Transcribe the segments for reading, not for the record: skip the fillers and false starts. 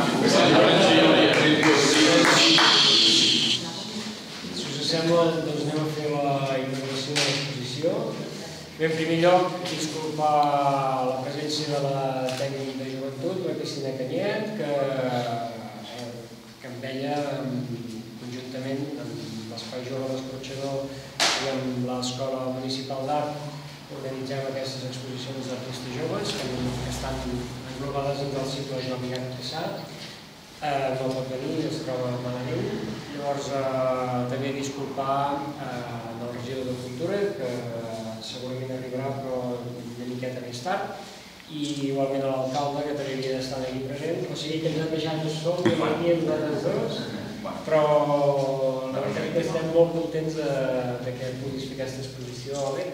Si us sembla, doncs anem a fer la inauguració de l'exposició. Bé, en primer lloc, disculpar la presència de la tècnica de joventut, la Cristina Canyet, que amb ella, conjuntament amb l'Espai Jove d'Escorxador i amb l'Escola Municipal d'Art, organitzem aquestes exposicions d'artistes joves que estan englobades dins del cicle Joan Miquel Cassà. No pot venir, es troba malament. Llavors, també disculpar el regidor de Cultura, que segurament arribarà, però una miqueta més tard, i igualment l'alcalde, que també havia d'estar aquí present. O sigui que ens hem deixat de sol, que veníem nosaltres dos, però la veritat que estem molt contents que puguis fer aquesta exposició, Àlex.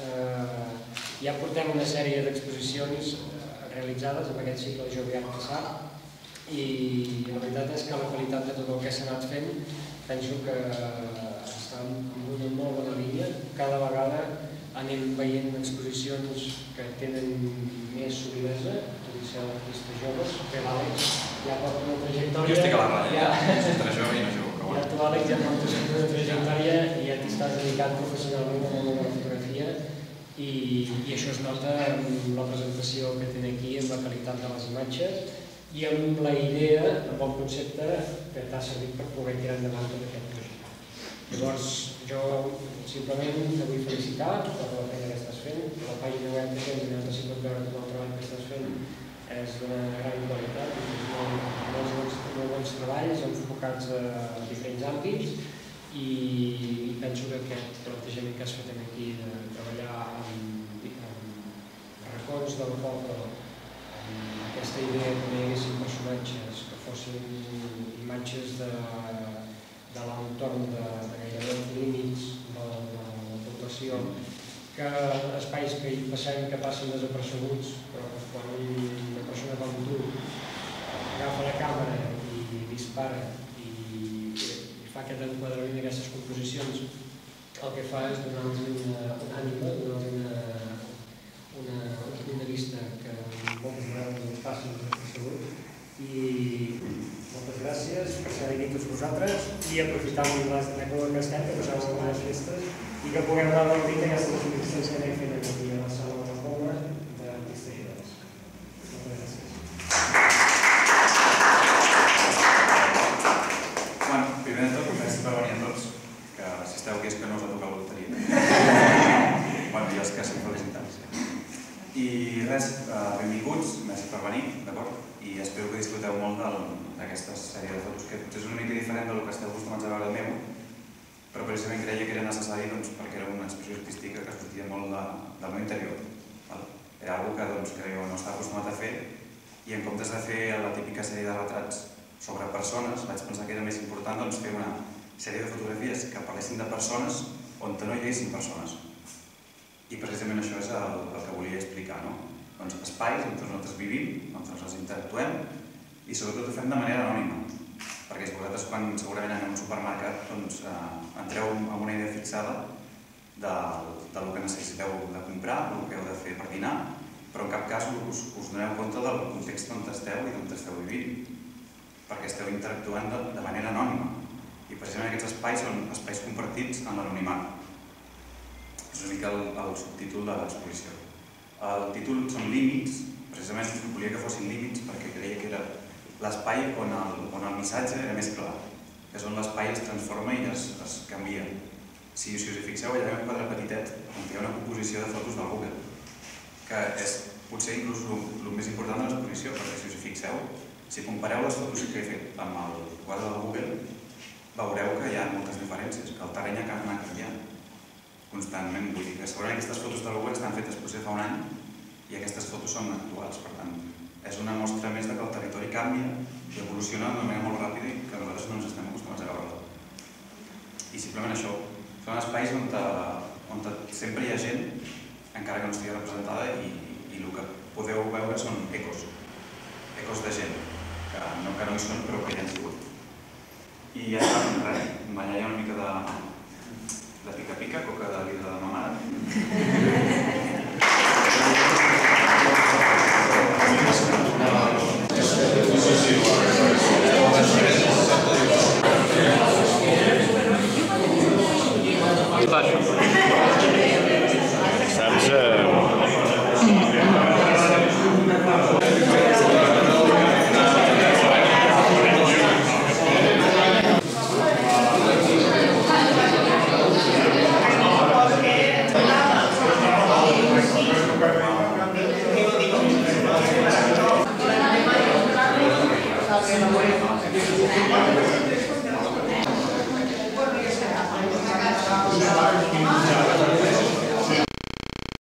Ja portem una sèrie d'exposicions realitzades amb aquest cicle Joan Miquel Cassà, i la veritat és que la qualitat de tot el que s'ha anat fent penso que està en una molt bona línia. Cada vegada anem veient exposicions que tenen més solidesa, tot i ser artistes joves. Bé, l'Àlex ja porta una trajectòria. Jo estic a la ratlla, entre jove i no jove, però bueno. Ja tu, Àlex, ja portes una trajectòria i ja t'hi estàs dedicant professionalment a la fotografia, i això es nota en la presentació que tenen aquí, en la qualitat de les imatges i amb la idea, amb el concepte que t'ha servit per poder tirar endavant tot aquest projecte. Llavors, jo simplement te vull felicitar per la feina que estàs fent. La pàgina web que tens, on has pogut veure tot el treball que estàs fent, és d'una gran qualitat, molt bons treballs enfocats a diferents àmbits, i penso que aquest plantejament que has fet aquí de treballar amb racons del poble, aquesta idea que no hi haguessin personatges, que fossin imatges de l'entorn de gairebé els límits de la població, que espais que hi passem que passen desapercebuts, però que quan una persona com tu agafa la càmera i dispara i fa aquest enquadrament d'aquestes composicions, el que fa és donar-los una ànima, donar-los un punt de vista que moltes vegades ens passen desapercebut. I moltes gràcies per ser aquí tots vosaltres i aprofitant l'època que estem, que passeu unes bones festes i que puguem gaudir d'aquestes exposicions que anem fent aquí a la sala de la Pobla d'artistes joves. Moltes gràcies. Bueno, primer de tot, gràcies per venir a tots, que si esteu aquí és que no us ha tocat la loteria. Bueno, i els que són felicitats. I res, benvinguts, gràcies per venir, d'acord? I espero que disfruteu molt d'aquesta sèrie de fotos, que potser és una mica diferent del que esteu acostumats a veure del meu, però precisament creia que era necessari perquè era una expressió artística que sortia molt del meu interior. Era una cosa que jo no estava acostumat a fer, i en comptes de fer la típica sèrie de retrats sobre persones, vaig pensar que era més important fer una sèrie de fotografies que parlessin de persones on no hi haguessin persones. I precisament això és el que volia explicar, no? Espais on nosaltres vivim, on nosaltres interactuem, i sobretot ho fem de manera anònima, perquè vosaltres quan segurament aneu a un supermercat entreu amb una idea fixada del que necessiteu de comprar, el que heu de fer per dinar, però en cap cas us doneu compte del context on esteu i d'on esteu vivint, perquè esteu interactuant de manera anònima, i precisament aquests espais són espais compartits en l'anonimat. És una mica el subtítol de l'exposició. El títol són límits, precisament volia que fossin límits perquè creia que era l'espai on el missatge era més clar, que és on l'espai es transforma i es canvia. Si us hi fixeu, allà hi ha un quadre petitet on hi ha una composició de fotos del Google, que és potser inclús el més important de l'exposició, perquè si us hi fixeu, si compareu les fotos que he fet amb el quadre del Google, veureu que hi ha moltes diferències, que el terreny ha anat canviant constantment. Vull dir que segurament aquestes fotos del Google estan fetes potser fa un any i aquestes fotos són actuals, per tant, és una mostra més que el territori canvia i evoluciona d'una manera molt ràpida i que nosaltres no ens estem acostumats a veure-la. I simplement això, són espais on sempre hi ha gent, encara que no estigui representada, i el que podeu veure són ecos de gent, que no hi són però que ja han sigut. I ja està, res, allà hi ha una mica de pica-pica, coca de vida de ma mare.